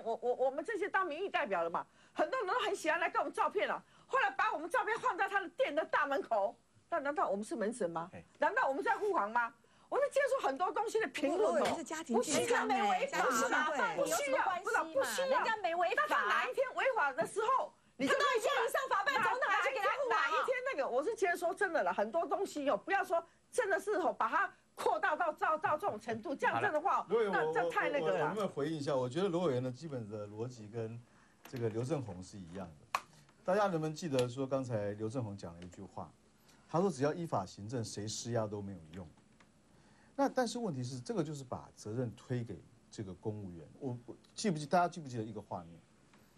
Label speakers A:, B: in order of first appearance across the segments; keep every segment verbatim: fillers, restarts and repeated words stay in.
A: 我我我们这些当民意代表的嘛，很多人都很喜欢来跟我们照片了。后来把我们照片放在他的店的大门口，那难道我们是门神吗？难道我们在护航吗？我们接触很多东西的评论哦，
B: 是家庭聚
A: 不需要
B: 餐
A: 没违法
B: 嘛，
A: 不需要，不是不需要，
C: 人家没违法。
A: 但他哪一天违法的时候，你就
C: 他都已经上法办，总统还去给他护航。
A: 哪一天那个，我是觉得说真的了，很多东西哦，不要说真的是哦，把它扩大到到到这种程度，这样真的话，那这太那个了。
D: 我们回应一下，我觉得罗委员的基本的逻辑跟这个刘正宏是一样的。大家能不能记得说，刚才刘正宏讲了一句话，他说只要依法行政，谁施压都没有用。那但是问题是，这个就是把责任推给这个公务员。我我记不记？大家记不记得一个画面？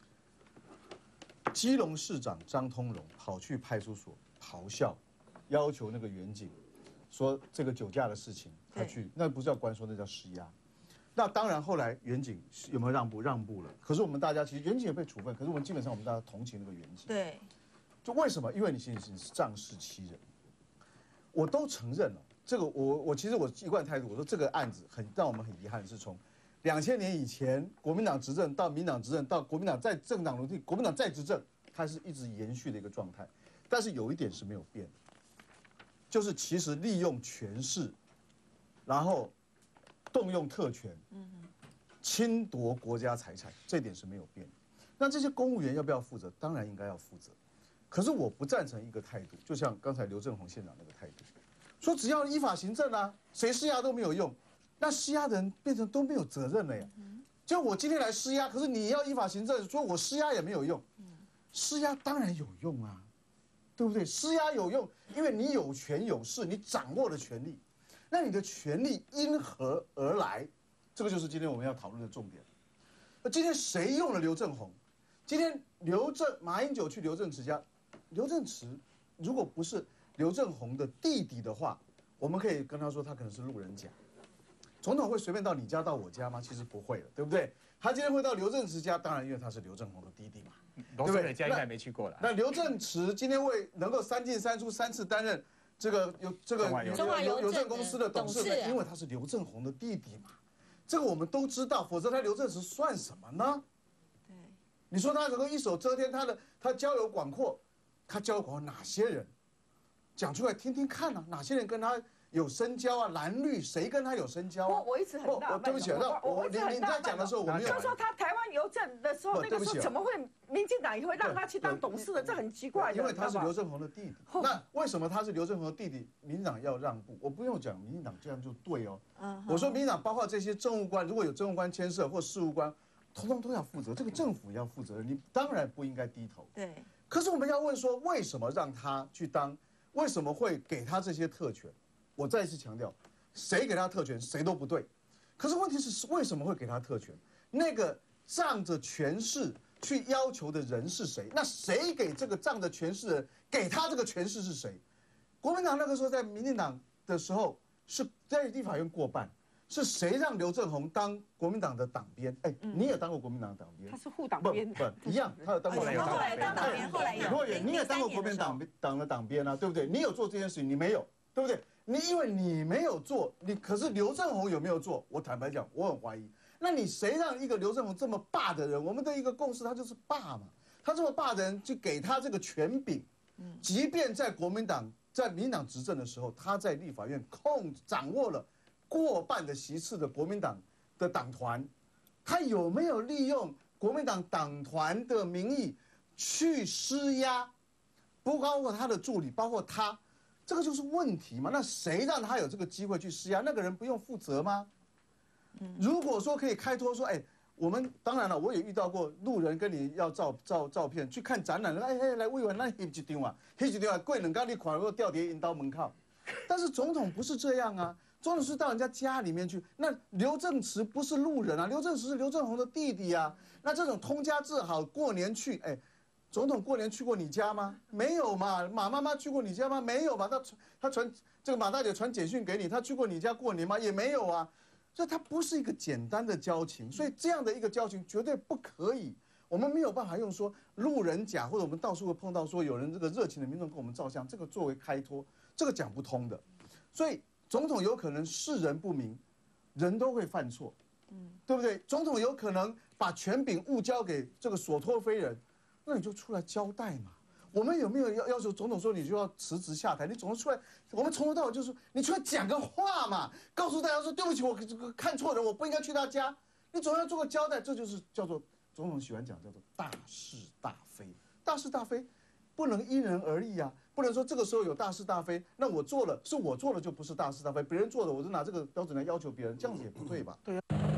D: 基隆市长张通荣跑去派出所咆哮，要求那个员警说这个酒驾的事情，他去那不是叫关说，那叫施压。那当然，后来员警有没有让步？让步了。可是我们大家其实员警也被处分，可是我们基本上我们大家同情那个员警。
B: 对。
D: 就为什么？因为你其实是仗势欺人。我都承认了。这个我我其实我一贯态度，我说这个案子很让我们很遗憾，是从两千年以前国民党执政到民进党执政，到国民党再政党轮替，国民党再执政，它是一直延续的一个状态。但是有一点是没有变的，就是其实利用权势，然后动用特权，侵夺国家财产，这点是没有变的。那这些公务员要不要负责？当然应该要负责。可是我不赞成一个态度，就像刚才刘正宏县长那个态度。说只要依法行政啊，谁施压都没有用，那施压的人变成都没有责任了呀。就我今天来施压，可是你要依法行政，说我施压也没有用。施压当然有用啊，对不对？施压有用，因为你有权有势，你掌握了权力，那你的权力因何而来？这个就是今天我们要讨论的重点。那今天谁用了刘正宏？今天刘正马英九去刘正池家，刘正池如果不是刘正宏的弟弟的话，我们可以跟他说他可能是路人甲。总统会随便到你家到我家吗？其实不会了，对不对？他今天会到刘正池家，当然因为他是刘正宏的弟弟嘛，
E: 罗生人家应该没去过了。
D: 那刘正池今天为能够三进三出三次担任这个有这个邮邮政公司的董事长，因为他是刘正宏的弟弟嘛，这个我们都知道，否则他刘正池算什么呢？对，你说他能够一手遮天，他的他交友广阔，他交友广阔哪些人？讲出来听听看啊，哪些人跟他有深交啊？蓝绿谁跟他有深交啊？
A: 我我一直很纳闷。
D: 对不起，那我你你在讲的时候，我没有。
A: 就说他台湾邮政的时候，那个时候怎么会民进党也会让他去当董事的？这很奇怪。
D: 因为他是刘正宏的弟弟。那为什么他是刘正宏的弟弟，民进党要让步？我不用讲，民进党这样就对哦。我说民进党包括这些政务官，如果有政务官牵涉或事务官，通通都要负责，这个政府要负责任，你当然不应该低头。
B: 对。
D: 可是我们要问说，为什么让他去当？为什么会给他这些特权？我再一次强调，谁给他特权，谁都不对。可是问题是，为什么会给他特权？那个仗着权势去要求的人是谁？那谁给这个仗着权势的人，给他这个权势是谁？国民党那个时候在民进党的时候，是在立法院过半。是谁让刘正宏当国民党的党鞭？哎，你也当过国民党的党鞭，
A: 他是副党鞭，
D: 不不一样，他有当过。
B: 后来当党鞭，后来有。
D: 若远，你也当过国民党党的党鞭啊，对不对？你有做这件事情，你没有，对不对？你因为你没有做，你可是刘正宏有没有做？我坦白讲，我很怀疑。那你谁让一个刘正宏这么霸的人？我们的一个共识，他就是霸嘛。他这么霸的人，就给他这个权柄。即便在国民党在民进党执政的时候，他在立法院控掌握了过半的席次的国民党的党团，他有没有利用国民党党团的名义去施压？不包括他的助理，包括他，这个就是问题嘛？那谁让他有这个机会去施压？那个人不用负责吗？如果说可以开脱说，哎，我们当然了，我也遇到过路人跟你要照照照片，去看展览，哎哎，来委员，那一一张啊，一张啊，贵人刚你款如果掉碟引刀门靠，但是总统不是这样啊。总统是到人家家里面去，那刘正池不是路人啊，刘正池是刘正宏的弟弟啊。那这种通家治好，过年去，哎，总统过年去过你家吗？没有嘛。马妈妈去过你家吗？没有嘛。他他传这个马大姐传简讯给你，他去过你家过年吗？也没有啊。所以他不是一个简单的交情，所以这样的一个交情绝对不可以。我们没有办法用说路人甲，或者我们到处会碰到说有人这个热情的民众跟我们照相，这个作为开脱，这个讲不通的。所以。总统有可能世人不明，人都会犯错， 嗯，对不对？总统有可能把权柄误交给这个所托非人，那你就出来交代嘛。我们有没有要要求总统说你就要辞职下台？你总统出来，我们从头到尾就是你出来讲个话嘛，告诉大家说对不起，我看错人，我不应该去他家。你总要做个交代，这就是叫做总统喜欢讲叫做大是大非。大是大非不能因人而异啊，不能说这个时候有大是大非，那我做了是我做了就不是大是大非，别人做的我就拿这个标准来要求别人，这样子也不对吧？对啊。